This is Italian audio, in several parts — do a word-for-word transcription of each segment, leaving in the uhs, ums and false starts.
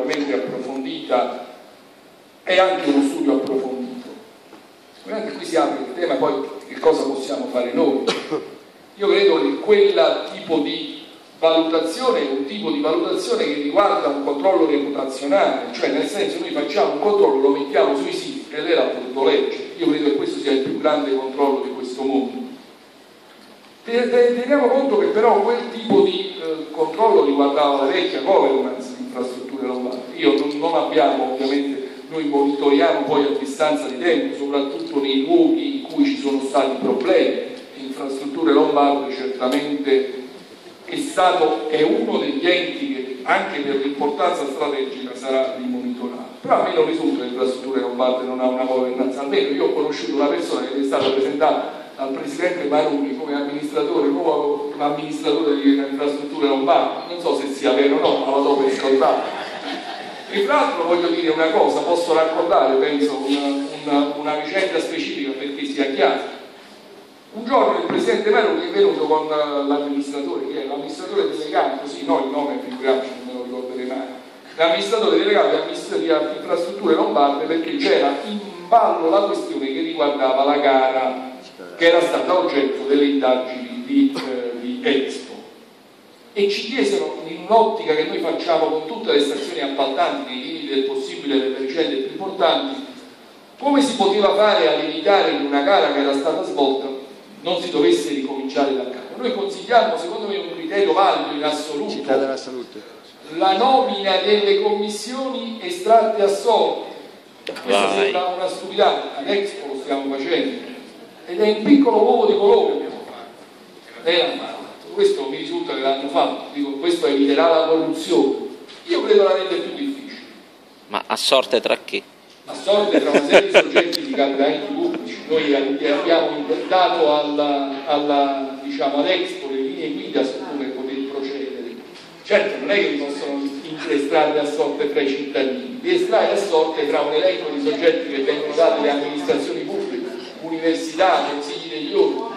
sicuramente approfondita e anche uno studio approfondito. Sicuramente qui si apre il tema poi che cosa possiamo fare noi. Io credo che quel tipo di valutazione è un tipo di valutazione che riguarda un controllo reputazionale, cioè nel senso noi facciamo un controllo, lo mettiamo sui siti e lei l'ha potuto leggere. Io credo che questo sia il più grande controllo di questo mondo. Teniamo conto che però quel tipo di eh, controllo riguardava la vecchia governance di Infrastrutture Lombardi. Io non, non abbiamo, ovviamente, noi monitoriamo poi a distanza di tempo, soprattutto nei luoghi in cui ci sono stati problemi. Infrastrutture Lombardi certamente è stato, è uno degli enti che anche per l'importanza strategica sarà rimonitorato. Però a me non risulta che Infrastrutture Lombardi non ha una governance, almeno io ho conosciuto una persona che è stata presentata dal presidente Maroni come amministratore, nuovo amministratore di Infrastrutture Lombardi, non so se sia vero o no, ma lo do per scontato. E tra l'altro voglio dire una cosa, posso raccontare, penso, una, una, una vicenda specifica perché sia chiaro. Un giorno il presidente Maroni è venuto con l'amministratore, che è l'amministratore delegato, sì, no, il nome figuriamoci, non me lo ricorderei mai, l'amministratore delegato di Infrastrutture Lombardi, perché c'era in ballo la questione che riguardava la gara che era stata oggetto delle indagini di, eh, di Expo, e ci chiesero, in un'ottica che noi facciamo con tutte le stazioni appaltanti nei limiti del possibile, le vicende più importanti, come si poteva fare a evitare in una gara che era stata svolta non si dovesse ricominciare da capo. Noi consigliamo, secondo me, un criterio valido in assoluto, città della salute, la nomina delle commissioni estratte a sorte. Questa sembra una stupidaggine, ad Expo lo stiamo facendo ed è un piccolo uovo di colore che abbiamo fatto. Lei l'ha fatto, questo mi risulta che l'hanno fatto, dico, questo eviterà la corruzione. Io credo la rende più difficile. Ma a sorte tra chi? A sorte tra una serie di soggetti di carburanti pubblici. Noi abbiamo dato alla, alla, diciamo, ad Expo le linee guida su come poter procedere. Certo, non è che li possono estrarre a sorte fra i cittadini, li estrae a sorte tra un elenco di soggetti che vengono dati alle amministrazioni pubbliche, università, consigli degli ordini.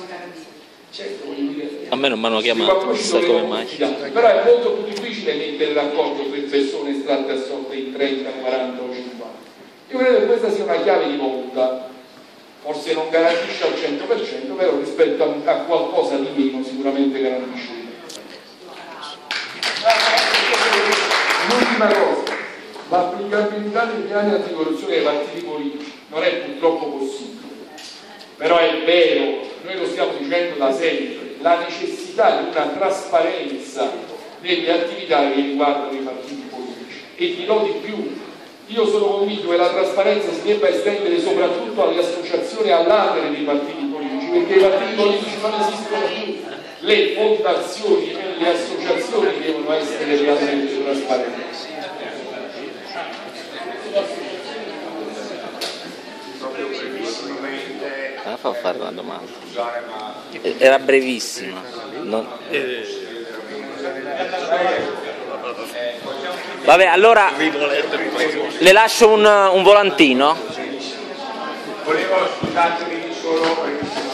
Certo, a me non mi hanno chiamato, chissà come mai. Però è molto più difficile mettere d'accordo per persone estratte a sorte in trenta, quaranta o cinquanta. Io credo che questa sia una chiave di volta, forse non garantisce al cento per cento, però rispetto a, a qualcosa di meno sicuramente garantisce. L'ultima cosa, l'applicabilità dei piani anticorruzione ai partiti politici non è purtroppo possibile, però è vero, noi lo stiamo dicendo da sempre, la necessità di una trasparenza nelle attività che riguardano i partiti politici. E dirò di più, io sono convinto che la trasparenza si debba estendere soprattutto alle associazioni all'atere dei partiti politici, perché i partiti politici non esistono più, le fondazioni e le associazioni devono essere realmente trasparenti. Ah, fa fare una domanda. Era brevissima. Non... Vabbè, allora le lascio un, un volantino. Volevo, scusatemi solo